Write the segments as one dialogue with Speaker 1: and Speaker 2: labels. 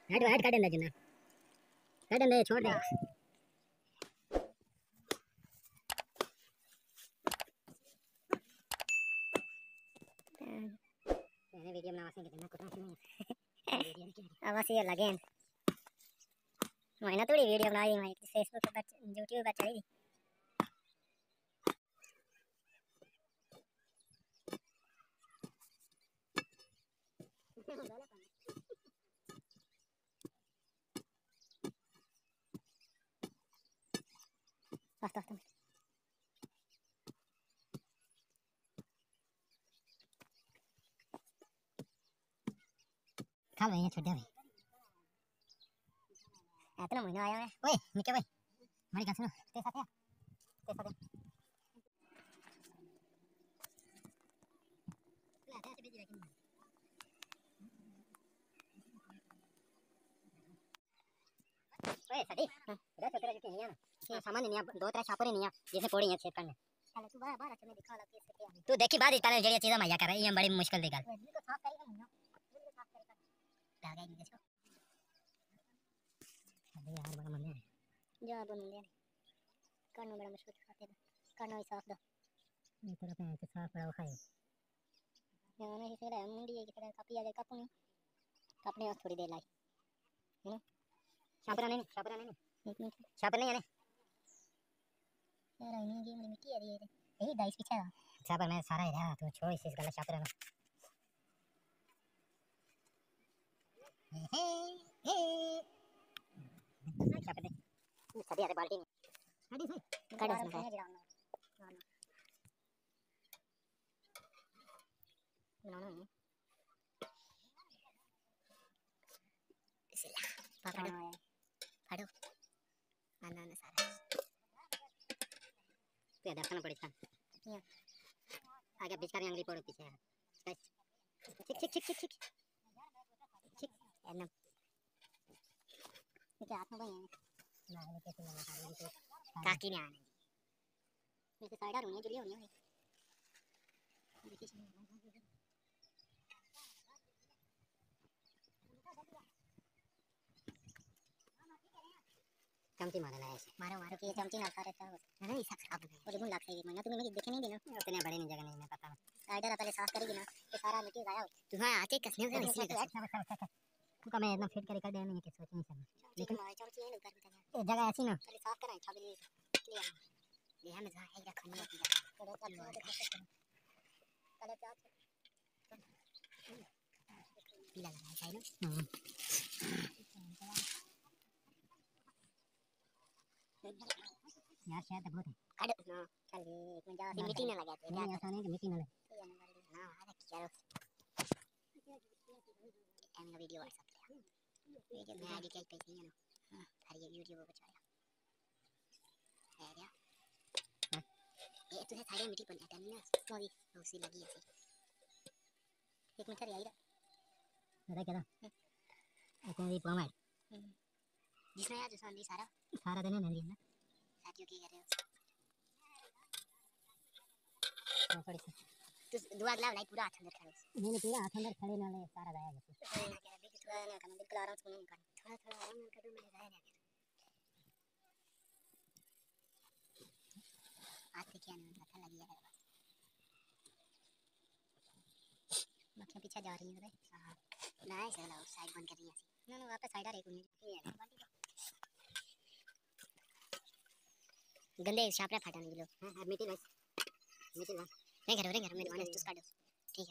Speaker 1: head काट दे जिना काट दे छोड़ दे मैंने वीडियो बनावा से कितना कुछ नहीं अब ये लगे मैंने थोड़ी वीडियो बनाई मैं फेसबुक पर यूट्यूब पर चली बस खा ले ये छोड़ दे इतना महीना आया है ओए निके भाई हमारी गाल सुनो ते साथ ओए सदी इधर छोटे रखे नहीं है सामान नहीं है दो तरह छापरे नहीं है जैसे पड़ी है छेद करने चलो तू बाहर अच्छा मैं दिखा ला कैसे क्या तू देखी बाद पहले जड़ी चीज माया कर ये बड़ी मुश्किल दी गल तो साफ करेगा नहीं बिल्कुल साफ करेगा डाल गई इसको अबे यार बड़ा मन है जा बन गया करना बड़ा मुश्किल खाते करना ही साफ दो ये तरह पे साफ रहा खाए यार नहीं से मुंडी की तरह कापी आ जाए कापुनी कापने थोड़ी देर लाई है ना छापरा नहीं एक मिनट छापर नहीं है यार नहीं जी मेरी मिट्टी आ रही है यही दाइस पीछे छापर में सारा है तो छोड़ इस गला छापर में छापर दे सदी आते बाल्टी में सदी सही काट उसमें बनाना है बिस्मिल्लाह पकड़ो फाड़ो आना सारा पे देखना पड़ेगा ये आगे बीच का अंगली पड़ो पीछे ठीक एकदम ये हाथ में भाई ना ये कैसे ना काकी ने आने मेरे साइड होनी है जुली होनी है चमची मारना है ऐसे मारो कि चमची ना करे तो नहीं सब खराब है और गुण लगता है महीना तुम्हें मुझे देखे नहीं देना उतने बड़े नहीं जगह नहीं मैं पता साइडर पहले साफ करेगी ना ये सारा मिट्टी गाया तू हां आते कसने से इसलिए तू का मैं इतना फिट करके दे नहीं के सोच नहीं सकता लेकिन चमची है ऊपर में जगह ऐसी ना पहले साफ कराएं छाबली ले ये हमें जहां है रखनी होती है पहले प्याज पीला लगाया चाहिए ना यार शायद बहुत है काट ना चल एक मिनट जा मिट्टी ना लगा दे नहीं ऐसा नहीं कि मिट्टी ना लगे हां अरे क्या एम का वीडियो व्हाट्सएप पे वीडियो में आईडी कैसे नहीं है ना हां ये यूट्यूब पे चला है क्या ये तो है सारे मिट्टी पर आता नहीं ना सॉरी उसी लगी ऐसे एक मिनट आई रहा क्या इतना भी पॉइंट जिसने आज संदी सारा दिन नहीं ना साथियों की कर रहे हो थोड़ी सी तो दुआ अगला लाइक पूरा हाथ अंदर खड़े नहीं पूरा हाथ अंदर खड़े ना ले सारा जाएगा थोड़ा ना करना बिल्कुल आराम से नहीं करना थोड़ा आराम से करो मेरे जाएगा हाथ से क्या नहीं पता लगी है मक्खियां पीछे जा रही है हां ना ऐसे ना साइड बंद कर रही है ना वापस साइड आ रही है गंदे शापरा फटा नहीं लो हां मिट्टी बस नहीं घर मेरे वाले तो काटो ठीक है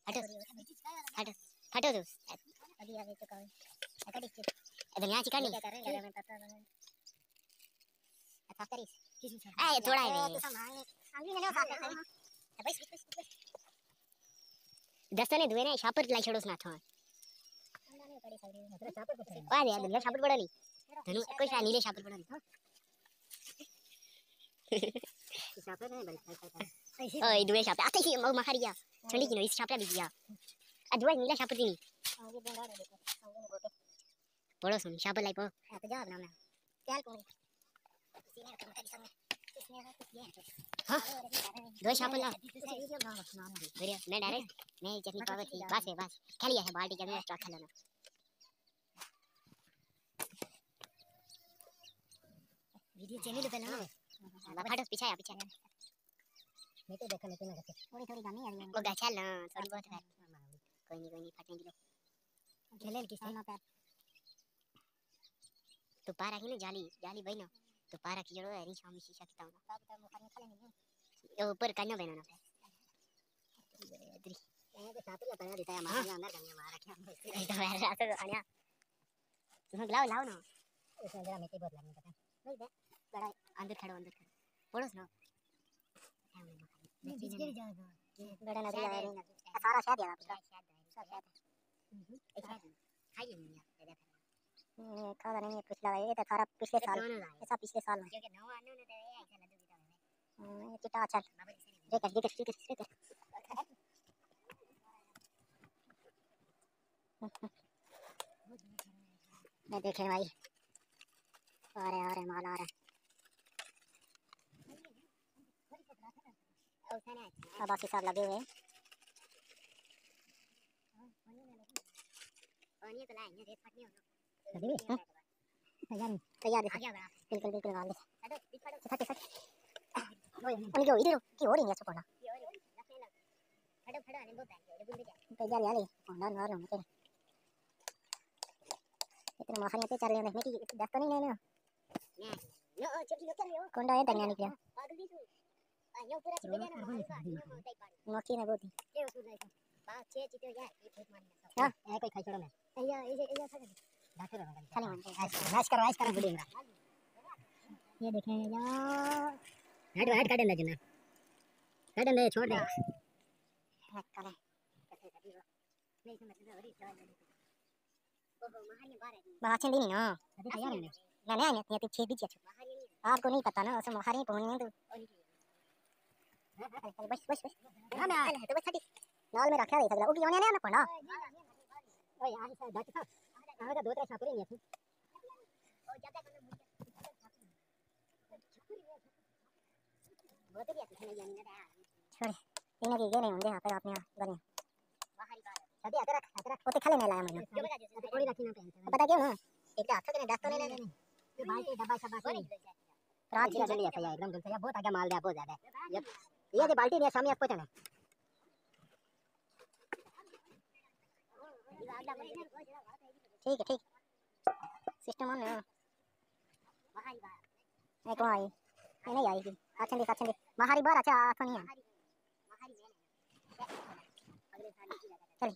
Speaker 1: फटो दो अभी आगे तो कौन अकड़ी इधर यहां चिकन नहीं कर रहे मैं पता नहीं साफ करी ए थोड़ा है तो सामान आगे ले साफ कर बस दस्तने दुए ने शापर लाई छोड़ो ना था आ यार दुनिया शापर पड़ा नहीं धनु कोई नीले शापर पड़ा नहीं शापर नहीं बल ओए दुए शापर आते ही मग मारिया ठंडी की नो इस शापर भी दिया आ दुए नीला शापर नहीं आगे बंदा रे देखो आगे में गोटे पड़ो सुन शापर लाई पो तो जा बनाना चल कौन सीने का कम संग इसने है कुछ ये हां दो शापर ला बढ़िया मैं डायरेक्ट मैं चटनी पावर थी बस है बस खाली है बाल्टी के अंदर स्टॉक खा लेना वीडियो चैनल पे ना बाबा पीछे आ पीछे मैं तो देखा लेते ना करते थोड़ी थोड़ी गानी आ रही है वो गाछा ना थोड़ी बहुत है कोई नहीं फटने दिलो खेले किसे ना पैर तो पारा की ना जाली जाली भाई ना तो पारा की जड़ो है री शाम शीशा की ताऊ ना तो मुखर खले नहीं ऊपर कन्या बहना ना ये तो साथ ही बना देता है हमारे अंदर कन्या मारा क्या ये तो यार रात को आया तुम लाओ लाओ ना उसमें जरा मिट्टी बहुत लगने पता नहीं दे बड़ा अंदर खड़ो पड़ोस ना जिसके जाएगा बड़ा नदी आ रही है सारा शायद यार शायद खाइए नहीं यार ये खादा नहीं है पिछला ये तो सारा पिछले साल ऐसा पिछले साल में क्योंकि नवा आने ने दे ऐसा लड्डू की तरह ये चिट्टा चल देख मैं देखे भाई आ रहे माल आ रहे अब बाकी सब लगे हुए तैयार बिल्कुल बिल्कुल उनकी इधर की हो रही है सुपना तैयार यार होंडा नॉर होने के इतने महान पे चल रहे हैं कि दस तो नहीं है ना कोंडा है तन्या निकला मोची ने बोती बात छे चितो यार ये फेंक मारना हां ए कोई खाई छोड़ो मैं ये डाक्टर है खाली ऐश करो बुढ़ेगा ये देखें यार हेड काटन दे ना काटन दे छोड़ दे करे नहीं समझ में हो रही है ओहो महानी बारे बात नहीं ना तैयार है ना नहीं ये तो छे भी आपको नहीं पता ना उसमें महानी पहुंचने तो बस ना मैं तो बस छटी नाल में रखा है सगला उगी होने ना पड़ा ओए यार से डट था आगे का दो तरह छापरे नहीं है ओ ज्यादा कर बहुत ही अच्छा नहीं जानी ना छोड़ इन्हें के नहीं होंगे यहां पे अपने बने बाहरी बात छटी अतरक ओते खाले नहीं लाया मैंने थोड़ी रखी ना पे पता क्यों ना एक हाथ से डस्ट तो नहीं ये बाल्टी डब्बा सब रात की जल्दी है एकदम जल्दी बहुत आगे माल दे बहुत ज्यादा ये जो बाल्टी है सामने आपको चढ़े ठीक है सिस्टम ऑन है एक को आई ये नहीं आएगी अच्छा दी महारी बार अच्छा आंखों नहीं है चल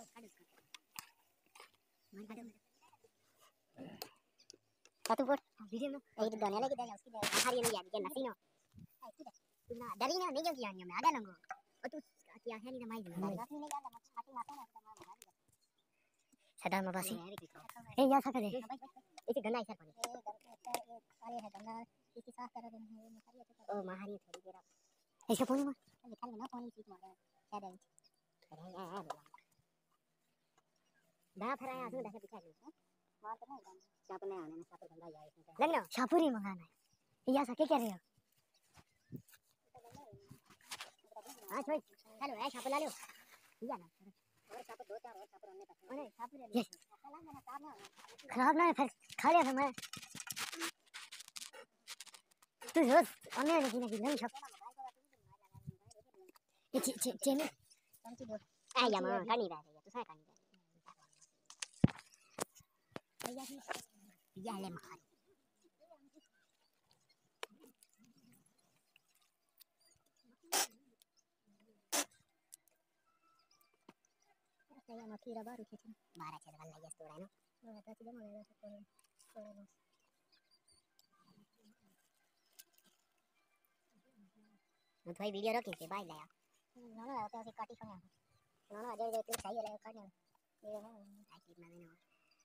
Speaker 1: सतु बोल वीडियो में ये गाने लगी दे उसकी महारी नहीं याद के नसीनो ना डरी ना नहीं क्यों किया मैं आगे लंगो और तू क्या है नहीं माई नहीं नहीं याद मत छाती मारता ना सदा मबासी ए या सका दे इसे गन्ना इसे पानी अरे है गन्ना इसे साफ कर दे ओ महारी थोड़ी देर ऐसे पानी में खाली ना पानी सीट मार क्या दे अरे यार दा फराया आसू दा पीछे मार तो नहीं चाप नहीं आने में साथ गंदा जाए लगना शापुरी मंगाना है या सके क्या रहे हो हां छोड़ हेलो ऐ शाप ला लो या ना और साप दो चार और साप हमने पकड़े अरे साप ले खराब ना है फिर खा लिया था मैं तू रोज हमें नहीं नहीं साप ये चेने कौन सी दो आ या मां कानी बात है तू सा कानी या ले मार saya mati dah baru kita marah cakap lagi setora no kata tidak mau lagi setora no भाई वीडियो रखी के बाय लाया ना ना तो ऐसे काटी सुना ना ना अजय तो चाहिए लगा काटने ये ना आई क्लिप में ना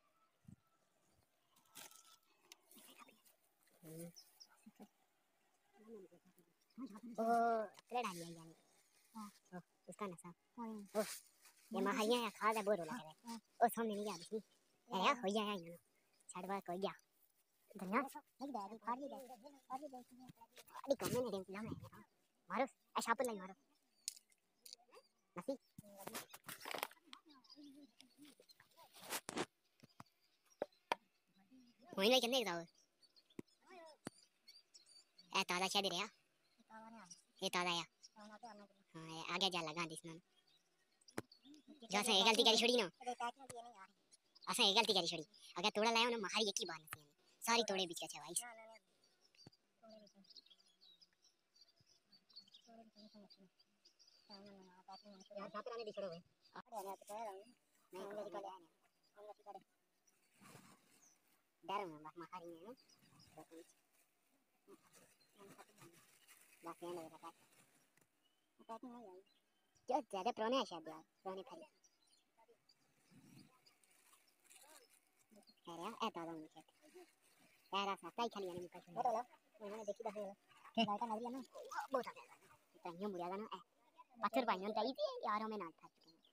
Speaker 1: ओ ट्रेड आ गया यानी हां उसका नशा ओ ये महाया खा जा बोल लगा है ओ सामने नहीं आ रही है हो गया है ना छड़वा को गया धनिया एक दादी फाड़ी दे अरे कम नहीं दे ना मारो ऐसा पर नहीं मारो नसी कोई नहीं चलने जाओ ए ताजा छे दे रे ये ताजा या हां आगे जा लगा दिसना जो से गलती करी छोड़ी ना असे गलती करी छोड़ी अगर तोड़ा लायो ना महारी एक ही बार नहीं सारी तोड़े बीच का छे भाई यार छात्र आने दिखड़ो है अरे यार तो कह रहा हूं नहीं मेरी कॉल है हम नहीं करे डर में बस महारी है ना बस ये नहीं रखा पता नहीं आई जो ज्यादा पुराने है शायद यार पुराने खरी अरे यार ऐसा तो नहीं यार साता ही खाली आने मुका छोड़ बोलो मैंने देखी दफे के लाइट लग रही है ना बहुत आ गया तो यूं बुढ़ा ना पत्थर पानी होता ही यारों में ना था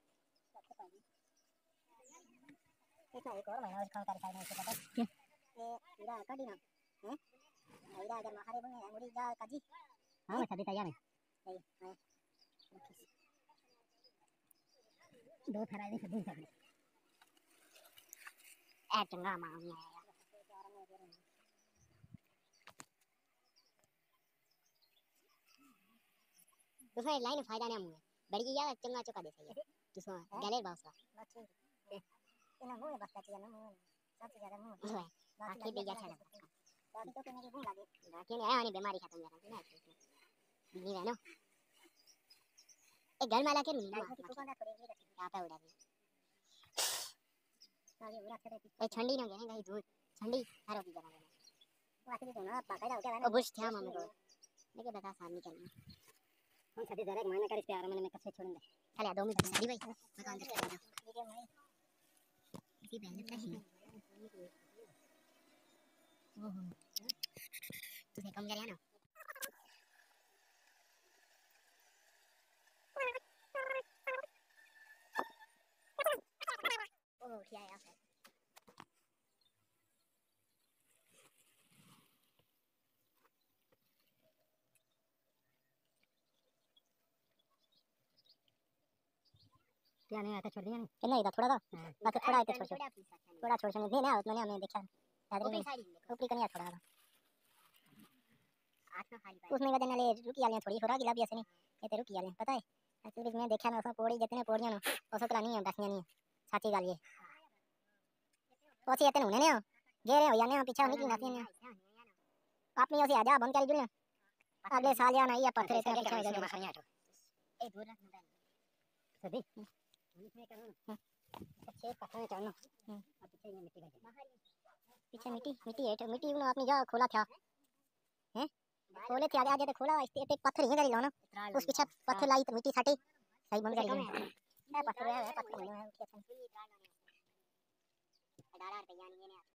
Speaker 1: इतना एक और महीना उसका कर खाने से पता ये पूरा काटी ना हैं इधर अगर महारे बने मुड़ी जा काजी हां मैं सदी तैयार है हां दो थराई में सदी कर ए चंगा मांग है दूसरा लाइन फायदा नहीं मुझे बड़ी यार चंगा चुका दे सही है दूसरा गैलेर बाउस का इना मुंह बस का ना मुंह सबसे ज्यादा मुंह है बाकी भी अच्छा लगा बाकी तो मेरी मुंह लगे बाकी नहीं आनी बीमारी खत्म करा ना नहीं है ना एक घर में लाके नहीं ना आता उड़ा दे आगे उड़ा करे ए ठंडी ना गए गई दूध ठंडी हरो की जगह बाकी तो ना पका जाओ क्या ना बुश था मम्मी को लेके बता सामने करना हम सदी जरा एक महीना कर इस पे आराम में कैसे छोड़ेंगे चले 2 मिनट सदी भाई मैं अंदर कर दो इसी पहले फ्लैश में ओहो तुझे कम कर ना ओह क्या है यार क्या नहीं आता छोड़ दिया नहीं नहीं इधर थोड़ा था बस थोड़ा इधर छोड़ नहीं ना उतना हमने देखा ऊपरी करनी थोड़ा उसमें वजह नाले रुकी आले थोड़ी थोड़ा गिला भी ऐसे नहीं ये तो रुकी आले पता है ऐसे बीच में देखा ना उसमें पोड़ी जितने पोड़ियां ना वो सब नहीं है बसनियां नहीं साची गाली है ओसी इतने होने ने गेरे हो जाने पीछे निकली नाती ने अपनी ओसी आजा बंद कर जुल अगले साल या नहीं या पत्थर इतने पीछे हो जाए ए दूर रख ना सदी इसमें करो अच्छे पत्थर चढ़ना और पीछे ये मिट्टी पीछे मिट्टी है तो मिट्टी ने अपनी जगह खोला था हैं खोले थे आगे तो खोला एक पत्थर ही करी लो ना उस पीछे पत्थर लाई तो मिट्टी सटी सही बंद करी है पत्थर है पत्थर नहीं है